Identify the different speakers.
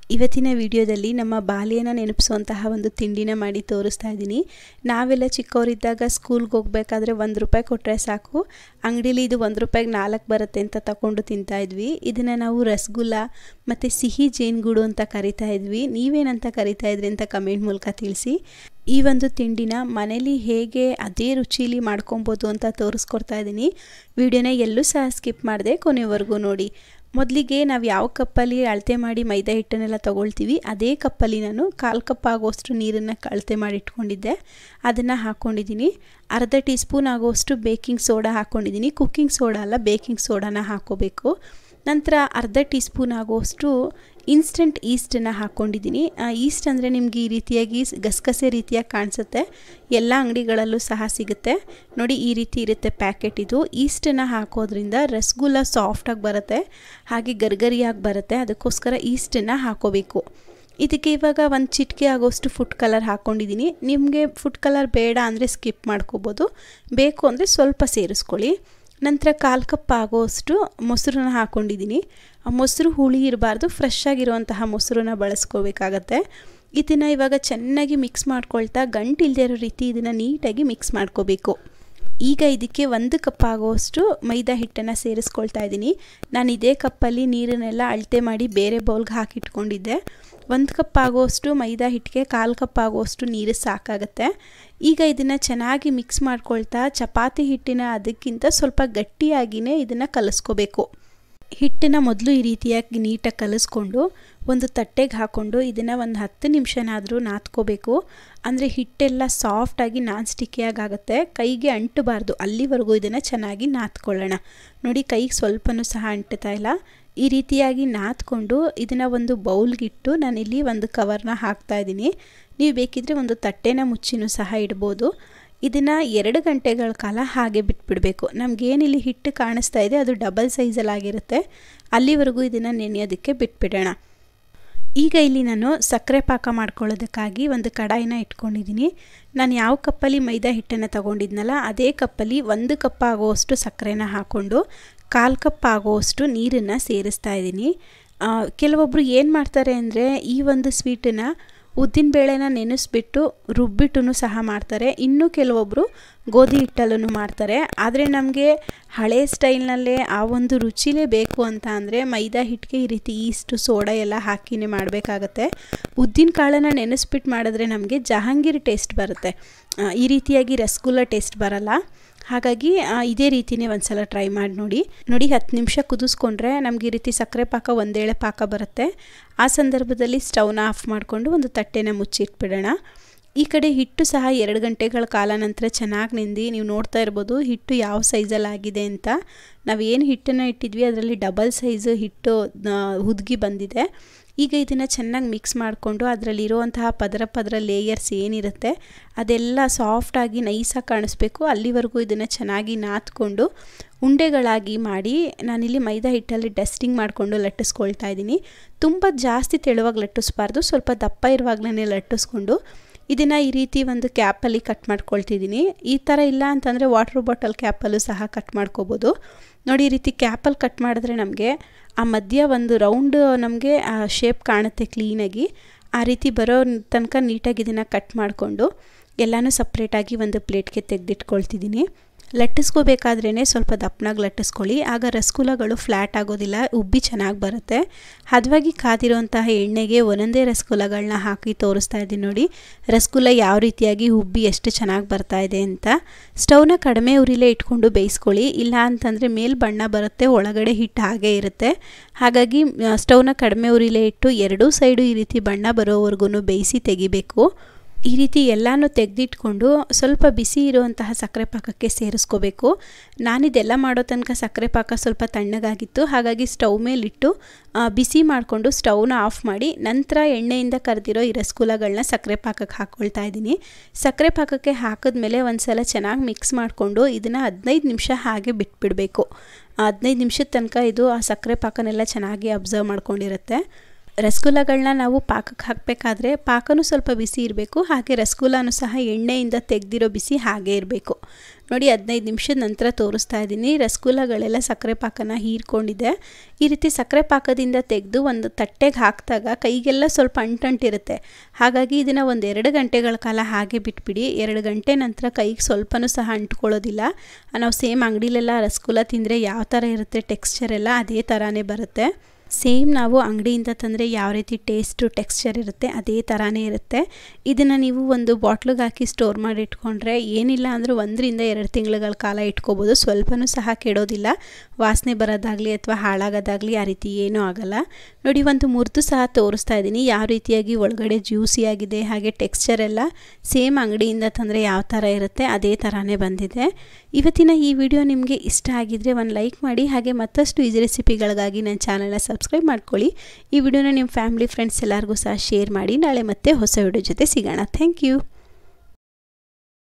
Speaker 1: ಇವತ್ತಿನ ವಿಡಿಯೋದಲ್ಲಿ ನಮ್ಮ ಬಾಲ್ಯನ ನೆನಪಿಸುವಂತಹ ಒಂದು ತಿಂಡಿನ ಮಾಡಿ ತೋರಿಸ್ತಾ ಇದ್ದೀನಿ. ನಾವೆಲ್ಲ ಚಿಕ್ಕವರಿದ್ದಾಗ ಸ್ಕೂಲ್ಗೆ ಹೋಗಬೇಕಾದ್ರೆ ₹1 ಕೊಟ್ಟರೆ ಸಾಕು, ಅಂಗಡಿಲಿ ಇದು ₹1ಗೆ 4 ಬರುತ್ತೆ ಅಂತ ತಗೊಂಡು ತಿಂತಾ ಇದ್ವಿ. ಇದನ್ನು ನಾವು ರಸಗುಲ್ಲ ಮತ್ತು ಸಿಹಿ ಜೇನುಗೂಡು ಅಂತ ಕರಿತಾ ಇದ್ವಿ. ನೀವೇನಂತ ಕರಿತಾ ಇದ್ರಿ ಅಂತ ಕಮೆಂಟ್ ಮೂಲಕ ತಿಳಿಸಿ. ಈ ಒಂದು ತಿಂಡಿನ ಮನೇಲಿ ಹೇಗೆ ಅದೇ ರುಚಿಲಿ ಮಾಡ್ಕೊಬೋದು ಅಂತ ತೋರಿಸ್ಕೊಡ್ತಾ ಇದ್ದೀನಿ. ವಿಡಿಯೋನ ಎಲ್ಲೂ ಸಹ ಸ್ಕಿಪ್ ಮಾಡದೆ ಕೊನೆವರೆಗೂ ನೋಡಿ. ಮೊದಲಿಗೆ ನಾವು ಯಾವ ಕಪ್ಪಲ್ಲಿ ಅಳತೆ ಮಾಡಿ ಮೈದಾ ಹಿಟ್ಟನ್ನೆಲ್ಲ ತೊಗೊಳ್ತೀವಿ ಅದೇ ಕಪ್ಪಲ್ಲಿ ನಾನು 1/4 ಕಪ್ ಆಗೋಷ್ಟು ನೀರನ್ನು ಅಳತೆ ಮಾಡಿ ಇಟ್ಕೊಂಡಿದ್ದೆ. ಅದನ್ನು ಹಾಕ್ಕೊಂಡಿದ್ದೀನಿ. ಅರ್ಧ ಟೀ ಸ್ಪೂನ್ ಆಗೋಷ್ಟು ಬೇಕಿಂಗ್ ಸೋಡಾ ಹಾಕ್ಕೊಂಡಿದ್ದೀನಿ. ಕುಕ್ಕಿಂಗ್ ಸೋಡಾ ಅಲ್ಲ, ಬೇಕಿಂಗ್ ಸೋಡಾನ ಹಾಕ್ಕೋಬೇಕು. ನಂತರ ಅರ್ಧ ಟೀ ಸ್ಪೂನ್ ಆಗೋಷ್ಟು ಇನ್ಸ್ಟೆಂಟ್ ಈಸ್ಟನ್ನು ಹಾಕ್ಕೊಂಡಿದ್ದೀನಿ. ಈಸ್ಟ್ ಅಂದರೆ ನಿಮಗೆ ಈ ರೀತಿಯಾಗಿ ಗಸಗಸೆ ರೀತಿಯಾಗಿ ಕಾಣಿಸುತ್ತೆ, ಎಲ್ಲ ಅಂಗಡಿಗಳಲ್ಲೂ ಸಹ ಸಿಗುತ್ತೆ ನೋಡಿ. ಈ ರೀತಿ ಇರುತ್ತೆ ಪ್ಯಾಕೆಟ್. ಇದು ಈಸ್ಟನ್ನು ಹಾಕೋದ್ರಿಂದ ರಸಗುಲ್ಲ ಸಾಫ್ಟಾಗಿ ಬರುತ್ತೆ, ಹಾಗೆ ಗರ್ಗರಿಯಾಗಿ ಬರುತ್ತೆ. ಅದಕ್ಕೋಸ್ಕರ ಈಸ್ಟನ್ನು ಹಾಕೋಬೇಕು. ಇದಕ್ಕೆ ಇವಾಗ ಒಂದು ಚಿಟಿಕೆ ಆಗೋಷ್ಟು ಫುಡ್ ಕಲರ್ ಹಾಕ್ಕೊಂಡಿದ್ದೀನಿ. ನಿಮಗೆ ಫುಡ್ ಕಲರ್ ಬೇಡ ಅಂದರೆ ಸ್ಕಿಪ್ ಮಾಡ್ಕೋಬೋದು, ಬೇಕು ಅಂದರೆ ಸ್ವಲ್ಪ ಸೇರಿಸ್ಕೊಳ್ಳಿ. ನಂತರ 1/4 ಕಪ್ ಆಗೋಷ್ಟು ಮೊಸರನ್ನ ಹಾಕ್ಕೊಂಡಿದ್ದೀನಿ. ಆ ಮೊಸರು ಹುಳಿ ಇರಬಾರ್ದು, ಫ್ರೆಶ್ ಆಗಿರುವಂತಹ ಮೊಸರನ್ನ ಬಳಸ್ಕೋಬೇಕಾಗತ್ತೆ. ಇದನ್ನು ಇವಾಗ ಚೆನ್ನಾಗಿ ಮಿಕ್ಸ್ ಮಾಡ್ಕೊಳ್ತಾ ಗಂಟಿಲ್ಲದೆ ಇರೋ ರೀತಿ ಇದನ್ನು ನೀಟಾಗಿ ಮಿಕ್ಸ್ ಮಾಡ್ಕೋಬೇಕು. ಈಗ ಇದಕ್ಕೆ 1 ಕಪ್ ಆಗೋಷ್ಟು ಮೈದಾ ಹಿಟ್ಟನ್ನು ಸೇರಿಸ್ಕೊಳ್ತಾ ಇದ್ದೀನಿ. ನಾನು ಇದೇ ಕಪ್ಪಲ್ಲಿ ನೀರನ್ನೆಲ್ಲ ಅಳತೆ ಮಾಡಿ ಬೇರೆ ಬೌಲ್ಗೆ ಹಾಕಿಟ್ಕೊಂಡಿದ್ದೆ. 1 ಕಪ್ ಆಗೋಷ್ಟು ಮೈದಾ ಹಿಟ್ಟಿಗೆ 1/4 ಕಪ್ ಆಗೋಷ್ಟು ನೀರು ಸಾಕಾಗುತ್ತೆ. ಈಗ ಇದನ್ನು ಚೆನ್ನಾಗಿ ಮಿಕ್ಸ್ ಮಾಡ್ಕೊಳ್ತಾ ಚಪಾತಿ ಹಿಟ್ಟಿನ ಅದಕ್ಕಿಂತ ಸ್ವಲ್ಪ ಗಟ್ಟಿಯಾಗಿಯೇ ಇದನ್ನು ಕಲಿಸ್ಕೋಬೇಕು. ಹಿಟ್ಟನ್ನು ಮೊದಲು ಈ ರೀತಿಯಾಗಿ ನೀಟಾಗಿ ಕಲಿಸ್ಕೊಂಡು ಒಂದು ತಟ್ಟೆಗೆ ಹಾಕ್ಕೊಂಡು ಇದನ್ನು ಒಂದು 10 ನಿಮಿಷನಾದರೂ ನಾದ್ಕೋಬೇಕು. ಅಂದರೆ ಹಿಟ್ಟೆಲ್ಲ ಸಾಫ್ಟಾಗಿ ನಾನ್ ಸ್ಟಿಕ್ಕಿಯಾಗಿ ಆಗುತ್ತೆ, ಕೈಗೆ ಅಂಟಬಾರ್ದು. ಅಲ್ಲಿವರೆಗೂ ಇದನ್ನು ಚೆನ್ನಾಗಿ ನಾದ್ಕೊಳ್ಳೋಣ. ನೋಡಿ, ಕೈಗೆ ಸ್ವಲ್ಪನೂ ಸಹ ಅಂಟ್ತಾ ಇಲ್ಲ. ಈ ರೀತಿಯಾಗಿ ನಾದ್ಕೊಂಡು ಇದನ್ನು ಒಂದು ಬೌಲ್ಗಿಟ್ಟು ನಾನಿಲ್ಲಿ ಒಂದು ಕವರ್ನ ಹಾಕ್ತಾ ಇದ್ದೀನಿ. ನೀವು ಬೇಕಿದ್ರೆ ಒಂದು ತಟ್ಟೆನ ಮುಚ್ಚಿನೂ ಸಹ ಇಡ್ಬೋದು. ಇದನ್ನು 2 ಗಂಟೆಗಳ ಕಾಲ ಹಾಗೆ ಬಿಟ್ಬಿಡಬೇಕು. ನಮಗೇನಿಲ್ಲಿ ಹಿಟ್ಟು ಕಾಣಿಸ್ತಾ ಇದೆ ಅದು ಡಬಲ್ ಸೈಜಲ್ಲಾಗಿರುತ್ತೆ, ಅಲ್ಲಿವರೆಗೂ ಇದನ್ನು ನೆನೆಯೋದಕ್ಕೆ ಬಿಟ್ಬಿಡೋಣ. ಈಗ ಇಲ್ಲಿ ನಾನು ಸಕ್ಕರೆ ಪಾಕ ಮಾಡ್ಕೊಳ್ಳೋದಕ್ಕಾಗಿ ಒಂದು ಕಡಾಯಿನ ಇಟ್ಕೊಂಡಿದ್ದೀನಿ. ನಾನು ಯಾವ ಕಪ್ಪಲ್ಲಿ ಮೈದಾ ಹಿಟ್ಟನ್ನು ತೊಗೊಂಡಿದ್ನಲ್ಲ ಅದೇ ಕಪ್ಪಲ್ಲಿ 1 ಕಪ್ ಆಗೋಷ್ಟು ಸಕ್ಕರೆನ ಹಾಕ್ಕೊಂಡು 1/4 ಕಪ್ ಆಗೋಷ್ಟು ನೀರನ್ನು ಸೇರಿಸ್ತಾ ಇದ್ದೀನಿ. ಕೆಲವೊಬ್ಬರು ಏನು ಮಾಡ್ತಾರೆ ಅಂದರೆ ಈ ಒಂದು ಸ್ವೀಟನ್ನು ಉದ್ದಿನಬೇಳೆನ ನೆನೆಸ್ಬಿಟ್ಟು ರುಬ್ಬಿಟ್ಟು ಸಹ ಮಾಡ್ತಾರೆ. ಇನ್ನು ಕೆಲವೊಬ್ಬರು ಗೋಧಿ ಹಿಟ್ಟಲ್ಲೂ ಮಾಡ್ತಾರೆ. ಆದರೆ ನಮಗೆ ಹಳೆ ಸ್ಟೈಲ್ನಲ್ಲೇ ಆ ಒಂದು ರುಚಿಲೇ ಬೇಕು ಅಂತ ಅಂದರೆ ಮೈದಾ ಹಿಟ್ಟಿಗೆ ಈ ರೀತಿ ಈಸ್ಟು ಸೋಡಾ ಎಲ್ಲ ಹಾಕಿನೇ ಮಾಡಬೇಕಾಗತ್ತೆ. ಉದ್ದಿನ ಕಾಳನ್ನು ನೆನೆಸ್ಬಿಟ್ಟು ಮಾಡಿದ್ರೆ ನಮಗೆ ಜಹಾಂಗೀರ್ ಟೇಸ್ಟ್ ಬರುತ್ತೆ, ಈ ರೀತಿಯಾಗಿ ರಸಗುಲ್ಲ ಟೇಸ್ಟ್ ಬರಲ್ಲ. ಹಾಗಾಗಿ ಇದೇ ರೀತಿಯೇ ಒಂದು ಸಲ ಟ್ರೈ ಮಾಡಿ ನೋಡಿ. 10 ನಿಮಿಷ ಕುದಿಸ್ಕೊಂಡ್ರೆ ನಮಗೆ ಈ ರೀತಿ ಸಕ್ಕರೆ ಪಾಕ ಒಂದೇಳೆ ಪಾಕ ಬರುತ್ತೆ. ಆ ಸಂದರ್ಭದಲ್ಲಿ ಸ್ಟವ್ನ ಆಫ್ ಮಾಡಿಕೊಂಡು ಒಂದು ತಟ್ಟೆನ ಮುಚ್ಚಿಟ್ಬಿಡೋಣ. ಈ ಕಡೆ ಹಿಟ್ಟು ಸಹ 2 ಗಂಟೆಗಳ ಕಾಲ ನಂತರ ಚೆನ್ನಾಗಿ ನೆಂದು ನೀವು ನೋಡ್ತಾ ಇರ್ಬೋದು ಹಿಟ್ಟು ಯಾವ ಸೈಜಲ್ಲಿ ಆಗಿದೆ ಅಂತ. ನಾವು ಏನು ಹಿಟ್ಟನ್ನು ಇಟ್ಟಿದ್ವಿ ಅದರಲ್ಲಿ ಡಬಲ್ ಸೈಜ್ ಹಿಟ್ಟು ಹುದುಗಿ ಬಂದಿದೆ. ಈಗ ಇದನ್ನು ಚೆನ್ನಾಗಿ ಮಿಕ್ಸ್ ಮಾಡಿಕೊಂಡು ಅದರಲ್ಲಿರುವಂತಹ ಪದರ ಲೇಯರ್ಸ್ ಏನಿರುತ್ತೆ ಅದೆಲ್ಲ ಸಾಫ್ಟಾಗಿ ನೈಸಾಗಿ ಕಾಣಿಸ್ಬೇಕು. ಅಲ್ಲಿವರೆಗೂ ಇದನ್ನು ಚೆನ್ನಾಗಿ ನಾದ್ಕೊಂಡು ಉಂಡೆಗಳಾಗಿ ಮಾಡಿ ನಾನಿಲ್ಲಿ ಮೈದಾ ಹಿಟ್ಟಲ್ಲಿ ಡಸ್ಟಿಂಗ್ ಮಾಡಿಕೊಂಡು ಲಟ್ಟಿಸ್ಕೊಳ್ತಾ ಇದ್ದೀನಿ. ತುಂಬ ಜಾಸ್ತಿ ತೆಳುವಾಗಿ ಲಟ್ಟಿಸ್ಬಾರ್ದು, ಸ್ವಲ್ಪ ದಪ್ಪ ಇರುವಾಗಲೇ ಲಟ್ಟಿಸ್ಕೊಂಡು ಇದನ್ನು ಈ ರೀತಿ ಒಂದು ಕ್ಯಾಪಲ್ಲಿ ಕಟ್ ಮಾಡ್ಕೊಳ್ತಿದ್ದೀನಿ. ಈ ಥರ ಇಲ್ಲ ಅಂತಂದರೆ ವಾಟರ್ ಬಾಟಲ್ ಕ್ಯಾಪಲ್ಲೂ ಸಹ ಕಟ್ ಮಾಡ್ಕೋಬೋದು. ನೋಡಿ, ಈ ರೀತಿ ಕ್ಯಾಪಲ್ಲಿ ಕಟ್ ಮಾಡಿದ್ರೆ ನಮಗೆ ಆ ಮಧ್ಯ ಒಂದು ರೌಂಡ್ ನಮಗೆ ಆ ಶೇಪ್ ಕಾಣುತ್ತೆ ಕ್ಲೀನಾಗಿ. ಆ ರೀತಿ ಬರೋ ತನಕ ನೀಟಾಗಿ ಇದನ್ನು ಕಟ್ ಮಾಡಿಕೊಂಡು ಎಲ್ಲನೂ ಸಪ್ರೇಟಾಗಿ ಒಂದು ಪ್ಲೇಟ್ಗೆ ತೆಗೆದಿಟ್ಕೊಳ್ತಿದ್ದೀನಿ. ಲಟ್ಟಿಸ್ಕೋಬೇಕಾದ್ರೇ ಸ್ವಲ್ಪ ದಪ್ಪನಾಗಿ ಲಟ್ಟಿಸ್ಕೊಳ್ಳಿ, ಆಗ ರಸಗುಲ್ಲಗಳು ಫ್ಲ್ಯಾಟ್ ಆಗೋದಿಲ್ಲ, ಉಬ್ಬಿ ಚೆನ್ನಾಗಿ ಬರುತ್ತೆ. ಹದವಾಗಿ ಕಾದಿರುವಂತಹ ಎಣ್ಣೆಗೆ ಒಂದೊಂದೇ ರಸಗುಲ್ಲಗಳನ್ನ ಹಾಕಿ ತೋರಿಸ್ತಾ ಇದ್ದೀನಿ ನೋಡಿ, ರಸಗುಲ್ಲ ಯಾವ ರೀತಿಯಾಗಿ ಉಬ್ಬಿ ಎಷ್ಟು ಚೆನ್ನಾಗಿ ಬರ್ತಾ ಇದೆ ಅಂತ. ಸ್ಟವ್ನ ಕಡಿಮೆ ಉರಿಲೇ ಇಟ್ಕೊಂಡು ಬೇಯಿಸ್ಕೊಳ್ಳಿ, ಇಲ್ಲ ಅಂತಂದರೆ ಮೇಲ್ ಬಣ್ಣ ಬರುತ್ತೆ, ಒಳಗಡೆ ಹಿಟ್ಟು ಹಾಗೇ ಇರುತ್ತೆ. ಹಾಗಾಗಿ ಸ್ಟವ್ನ ಕಡಿಮೆ ಉರಿಲೇ ಇಟ್ಟು 2 ಸೈಡು ಈ ರೀತಿ ಬಣ್ಣ ಬರೋವರೆಗೂ ಬೇಯಿಸಿ ತೆಗಿಬೇಕು. ಈ ರೀತಿ ಎಲ್ಲನೂ ತೆಗೆದಿಟ್ಕೊಂಡು ಸ್ವಲ್ಪ ಬಿಸಿ ಇರುವಂತಹ ಸಕ್ಕರೆ ಪಾಕಕ್ಕೆ ಸೇರಿಸ್ಕೋಬೇಕು. ನಾನಿದೆಲ್ಲ ಮಾಡೋ ತನಕ ಸಕ್ಕರೆ ಪಾಕ ಸ್ವಲ್ಪ ತಣ್ಣಗಾಗಿತ್ತು, ಹಾಗಾಗಿ ಸ್ಟವ್ ಮೇಲಿಟ್ಟು ಬಿಸಿ ಮಾಡಿಕೊಂಡು ಸ್ಟವ್ನ ಆಫ್ ಮಾಡಿ ನಂತರ ಎಣ್ಣೆಯಿಂದ ಕರೆದಿರೋ ಈ ರಸಗುಲ್ಲಗಳನ್ನ ಸಕ್ಕರೆ ಪಾಕಕ್ಕೆ ಹಾಕ್ಕೊಳ್ತಾ ಇದ್ದೀನಿ. ಸಕ್ಕರೆ ಪಾಕಕ್ಕೆ ಹಾಕಿದ್ಮೇಲೆ ಒಂದು ಸಲ ಚೆನ್ನಾಗಿ ಮಿಕ್ಸ್ ಮಾಡಿಕೊಂಡು ಇದನ್ನು 15 ನಿಮಿಷ ಹಾಗೆ ಬಿಟ್ಬಿಡಬೇಕು. 15 ನಿಮಿಷದ ತನಕ ಇದು ಆ ಸಕ್ಕರೆ ಪಾಕನೆಲ್ಲ ಚೆನ್ನಾಗಿ ಅಬ್ಸರ್ವ್ ಮಾಡ್ಕೊಂಡಿರುತ್ತೆ. ರಸಗುಲ್ಲಗಳನ್ನ ನಾವು ಪಾಕಕ್ಕೆ ಹಾಕಬೇಕಾದ್ರೆ ಪಾಕನೂ ಸ್ವಲ್ಪ ಬಿಸಿ ಇರಬೇಕು, ಹಾಗೆ ರಸಗುಲ್ಲನೂ ಸಹ ಎಣ್ಣೆಯಿಂದ ತೆಗೆದಿರೋ ಬಿಸಿ ಹಾಗೆ ಇರಬೇಕು. ನೋಡಿ 15 ನಿಮಿಷದ ನಂತರ ತೋರಿಸ್ತಾ ಇದ್ದೀನಿ. ರಸಗುಲ್ಲಗಳೆಲ್ಲ ಸಕ್ಕರೆ ಪಾಕನ ಹೀರ್ಕೊಂಡಿದೆ. ಈ ರೀತಿ ಸಕ್ಕರೆ ಪಾಕದಿಂದ ತೆಗೆದು ಒಂದು ತಟ್ಟೆಗೆ ಹಾಕಿದಾಗ ಕೈಗೆಲ್ಲ ಸ್ವಲ್ಪ ಅಂಟಿರುತ್ತೆ. ಹಾಗಾಗಿ ಇದನ್ನು ಒಂದು 2 ಗಂಟೆಗಳ ಕಾಲ ಹಾಗೆ ಬಿಟ್ಬಿಡಿ. 2 ಗಂಟೆ ನಂತರ ಕೈಗೆ ಸ್ವಲ್ಪನೂ ಸಹ ಅಂಟ್ಕೊಳ್ಳೋದಿಲ್ಲ. ನಾವು ಸೇಮ್ ಅಂಗಡಿಲೆಲ್ಲ ರಸಗುಲ್ಲ ತಿಂದರೆ ಯಾವ ಥರ ಇರುತ್ತೆ ಟೆಕ್ಸ್ಚರ್ ಎಲ್ಲ ಅದೇ ಥರನೇ ಬರುತ್ತೆ. ಸೇಮ್ ನಾವು ಅಂಗಡಿಯಿಂದ ತಂದರೆ ಯಾವ ರೀತಿ ಟೇಸ್ಟು ಟೆಕ್ಸ್ಚರ್ ಇರುತ್ತೆ ಅದೇ ಥರನೇ ಇರುತ್ತೆ. ಇದನ್ನು ನೀವು ಒಂದು ಬಾಟ್ಲಿಗೆ ಹಾಕಿ ಸ್ಟೋರ್ ಮಾಡಿ ಇಟ್ಕೊಂಡ್ರೆ ಏನಿಲ್ಲ ಅಂದರೂ 1 ರಿಂದ 2 ತಿಂಗಳ ಕಾಲ ಇಟ್ಕೋಬೋದು. ಸ್ವಲ್ಪನೂ ಸಹ ಕೆಡೋದಿಲ್ಲ, ವಾಸನೆ ಬರೋದಾಗಲಿ ಅಥವಾ ಹಾಳಾಗೋದಾಗಲಿ ಆ ರೀತಿ ಏನೂ ಆಗಲ್ಲ. ನೋಡಿ ಒಂದು ಮುರಿದು ಸಹ ತೋರಿಸ್ತಾ ಇದ್ದೀನಿ ಯಾವ ರೀತಿಯಾಗಿ ಒಳಗಡೆ ಜ್ಯೂಸಿಯಾಗಿದೆ, ಹಾಗೆ ಟೆಕ್ಸ್ಚರ್ ಎಲ್ಲ ಸೇಮ್ ಅಂಗಡಿಯಿಂದ ತಂದರೆ ಯಾವ ಥರ ಇರುತ್ತೆ ಅದೇ ಥರನೇ ಬಂದಿದೆ. ಇವತ್ತಿನ ಈ ವಿಡಿಯೋ ನಿಮಗೆ ಇಷ್ಟ ಆಗಿದ್ದರೆ ಒಂದು ಲೈಕ್ ಮಾಡಿ, ಹಾಗೆ ಮತ್ತಷ್ಟು ಈಸಿ ರೆಸಿಪಿಗಳಿಗಾಗಿ ನನ್ನ ಚಾನಲ್ನ ಸಬ್ಸ್ಕ್ರೈಬ್ ಮಾಡ್ಕೊಳ್ಳಿ. ಈ ವಿಡಿಯೋನ ನಿಮ್ಮ ಫ್ಯಾಮಿಲಿ ಫ್ರೆಂಡ್ಸ್ ಎಲ್ಲರಿಗೂ ಸಹ ಶೇರ್ ಮಾಡಿ. ನಾಳೆ ಮತ್ತೆ ಹೊಸ ವಿಡಿಯೋ ಜೊತೆ ಸಿಗೋಣ. Thank you.